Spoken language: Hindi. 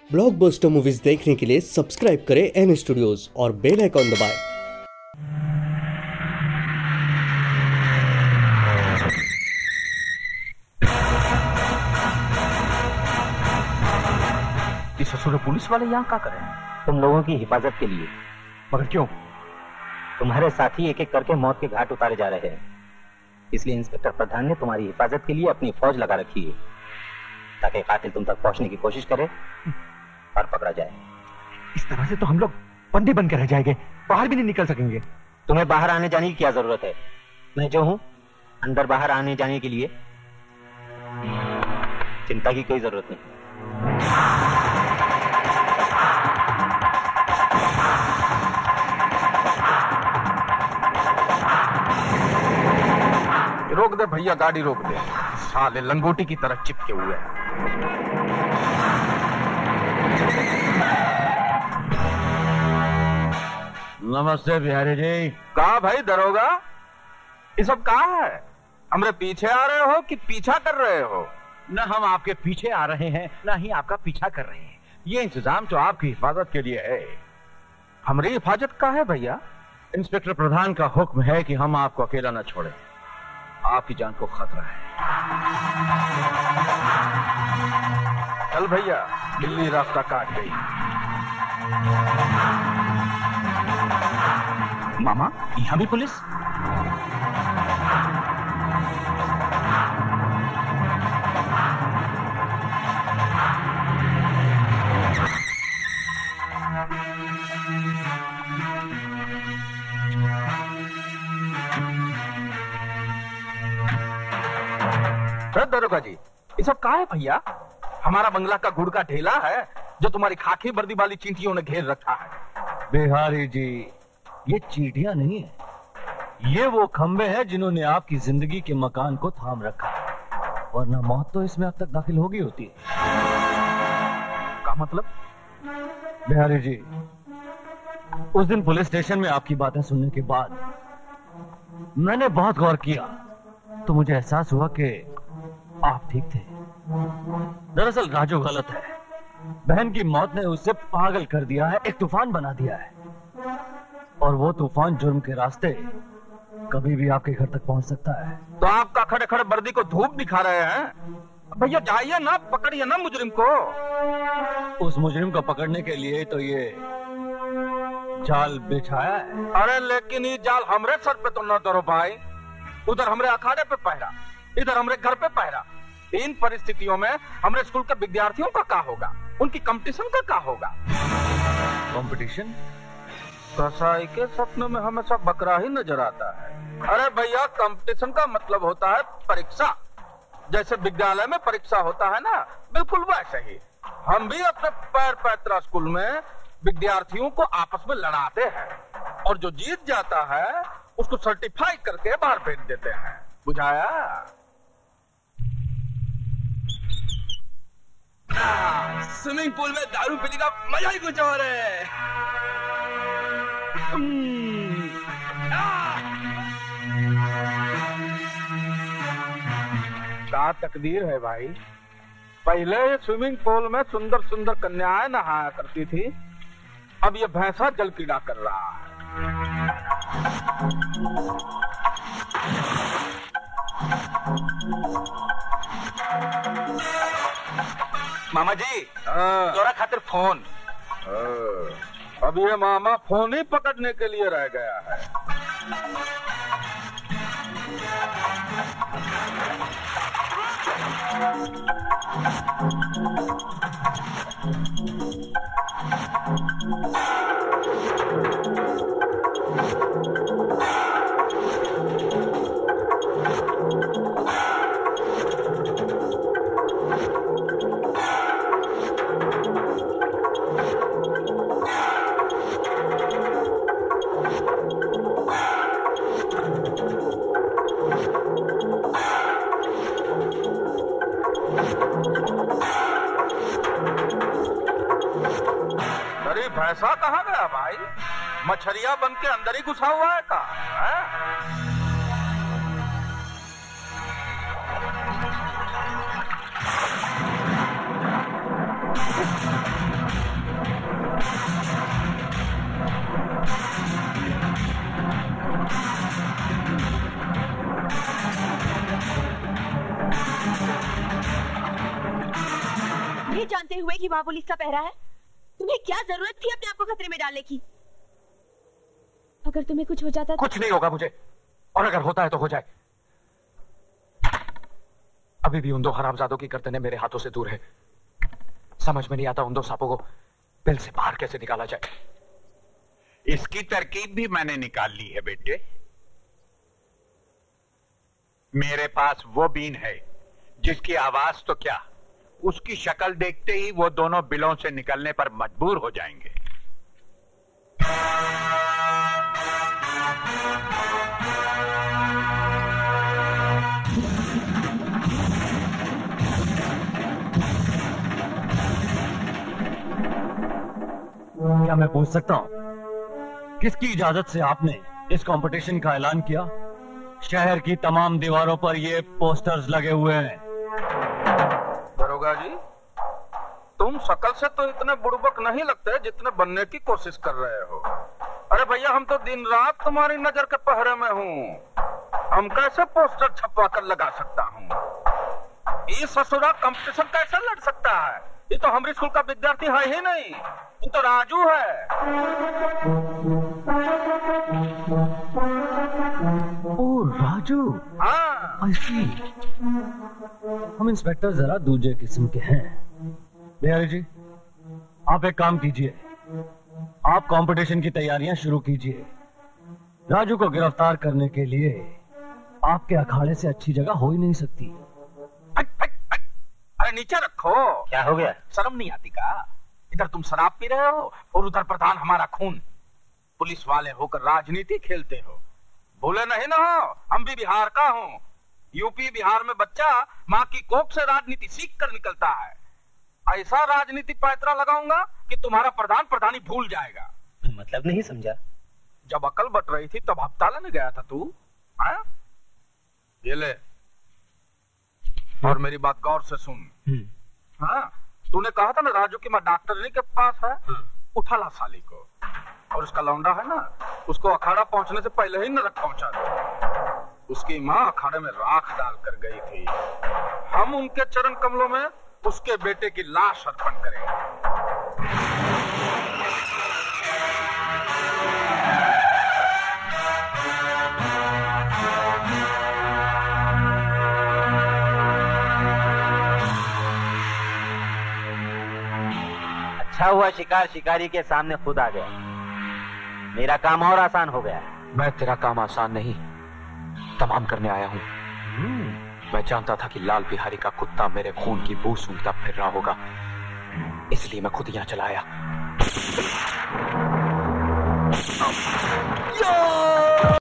ब्लॉकबस्टर मूवीज देखने के लिए सब्सक्राइब करें एन स्टूडियोज और बेल आइकॉन दबाएं। ये ससुर पुलिस वाले यहाँ क्या कर रहे हैं? तुम लोगों की हिफाजत के लिए। मगर क्यों? तुम्हारे साथी एक एक करके मौत के घाट उतारे जा रहे हैं, इसलिए इंस्पेक्टर प्रधान ने तुम्हारी हिफाजत के लिए अपनी फौज लगा रखी है, ताकि कातिल तुम तक पहुंचने की कोशिश करे और पकड़ा जाए। इस तरह से तो हम लोग बंदे बन के रह जाएंगे, बाहर भी नहीं निकल सकेंगे। तुम्हें बाहर आने जाने की क्या जरूरत है? मैं जो हूं अंदर बाहर आने जाने के लिए, चिंता की कोई जरूरत नहीं। रोक दे भैया, गाड़ी रोक दे। साले लंगोटी की तरह चिपके हुए हैं। नमस्ते बिहारी जी। कहा भाई दरोगा, ये सब कहा है? हमरे पीछे आ रहे हो कि पीछा कर रहे हो? न हम आपके पीछे आ रहे हैं, न ही आपका पीछा कर रहे हैं। ये इंतजाम तो आपकी हिफाजत के लिए है। हमारी हिफाजत का है भैया? इंस्पेक्टर प्रधान का हुक्म है कि हम आपको अकेला न छोड़ें। आपकी जान को खतरा है। चल भैया, बिल्ली रास्ता काट गई। मामा, यहाँ भी पुलिस? दरोगा जी, ये सब कहा है भैया? हमारा बंगला का गुड़ का ढेला है जो तुम्हारी खाकी वर्दी वाली चींटियों ने घेर रखा है। बिहारी जी, ये चींटियां नहीं है, ये वो खंबे हैं जिन्होंने आपकी जिंदगी के मकान को थाम रखा है, वरना मौत तो इसमें अब तक दाखिल होगी होती है। क्या मतलब? बिहारी जी, उस दिन पुलिस स्टेशन में आपकी बातें सुनने के बाद मैंने बहुत गौर किया, तो मुझे एहसास हुआ कि आप ठीक थे। दरअसल राजू गलत है। बहन की मौत ने उसे पागल कर दिया है, एक तूफान बना दिया है, और वो तूफान जुर्म के रास्ते कभी भी आपके घर तक पहुंच सकता है। तो आपका खड़े खड़े वर्दी को धूप दिखा रहे हैं? भैया जाइए ना, पकड़िए ना मुजरिम को। उस मुजरिम को पकड़ने के लिए तो ये जाल बिछाया है। अरे लेकिन ये जाल हमरे सर पे तो न धरो भाई। उधर हमरे अखाड़े पे पहरा, इधर हमरे घर पे पहरा। इन परिस्थितियों में हमरे स्कूल के विद्यार्थियों का क्या होगा? उनकी कंपटीशन का क्या होगा? कंपटीशन? कसाई के सपनों में हमेशा बकरा ही नजर आता है। अरे भैया, कंपटीशन का मतलब होता है परीक्षा। जैसे विद्यालय में परीक्षा होता है ना, बिल्कुल वैसे ही हम भी अपने पैर पैतरा स्कूल में विद्यार्थियों को आपस में लड़ाते हैं, और जो जीत जाता है उसको सर्टिफाई करके बाहर भेज देते हैं। बुझाया? स्विमिंग पूल में दारू पीने का मजा ही कुछ और है। क्या तकदीर है भाई। पहले स्विमिंग पूल में सुंदर सुंदर कन्याएं नहाया करती थी, अब ये भैंसा जल कीड़ा कर रहा है। मामा जी, तोरा खातिर फोन। अब ये मामा फोन ही पकड़ने के लिए रह गया है। भैंसा कहाँ गया भाई? मछरिया बन के अंदर ही घुसा हुआ है का? है? ये जानते हुए कि वहाँ पुलिस का पहरा है, तुम्हें क्या जरूरत थी अपने आप को खतरे में डालने की? अगर तुम्हें कुछ हो जाता तो... कुछ नहीं होगा मुझे, और अगर होता है तो हो जाए। अभी भी उन दो हरामजादों की गर्दनें मेरे हाथों से दूर है। समझ में नहीं आता उन दो सांपों को बिल से बाहर कैसे निकाला जाए। इसकी तरकीब भी मैंने निकाल ली है बेटे। मेरे पास वो बीन है जिसकी आवाज तो क्या, उसकी शक्ल देखते ही वो दोनों बिलों से निकलने पर मजबूर हो जाएंगे। क्या मैं पूछ सकता हूं किसकी इजाजत से आपने इस कंपटीशन का ऐलान किया? शहर की तमाम दीवारों पर ये पोस्टर्स लगे हुए हैं। दरोगा जी, तुम शकल से तो इतने बुड़बक नहीं लगते जितने बनने की कोशिश कर रहे हो। अरे भैया, हम तो दिन रात तुम्हारी नजर के पहरे में हूँ। हम कैसे पोस्टर छपवा कर लगा सकता हूँ? ये ससुरा कंपटीशन कैसे लड़ सकता है? ये तो हमारे स्कूल का विद्यार्थी है ही नहीं, ये तो राजू है। ओ राजू, हाँ। हम इंस्पेक्टर जरा दूसरे किस्म के हैं। बिहारी जी, आप एक काम कीजिए, आप कंपटीशन की तैयारियां शुरू कीजिए। राजू को गिरफ्तार करने के लिए आपके अखाड़े से अच्छी जगह हो ही नहीं सकती। अरे नीचे रखो। क्या हो गया? शर्म नहीं आती का? इधर तुम शराब पी रहे हो और उधर प्रधान हमारा खून। पुलिस वाले होकर राजनीति खेलते हो। भूले नहीं ना हो, हम भी बिहार का हूँ। यूपी बिहार में बच्चा माँ की कोख से राजनीति सीख कर निकलता है। ऐसा राजनीति पैतरा लगाऊंगा कि तुम्हारा प्रधान प्रधानी भूल जाएगा। मतलब नहीं समझा। जब अकल बट रही थी तब हफ्ता लेने गया था तू। हाँ? ये ले, और मेरी बात गौर से सुन। हाँ, तूने कहा था ना राजू की माँ डॉक्टरनी के पास है। उठा ला साली को, और उसका लौंडा है ना, उसको अखाड़ा पहुंचने से पहले ही नरक पहुंचा दो। उसकी माँ अखाड़े में राख डाल कर गई थी। हम उनके चरण कमलों में उसके बेटे की लाश अर्पण करेंगे। अच्छा हुआ शिकार शिकारी के सामने खुद आ गया। मेरा काम और आसान हो गया। मैं तेरा काम आसान नहीं, तमाम करने आया हूं। मैं जानता था कि लाल बिहारी का कुत्ता मेरे खून की बू सूंघता फिर रहा होगा, इसलिए मैं खुद यहां चला आया।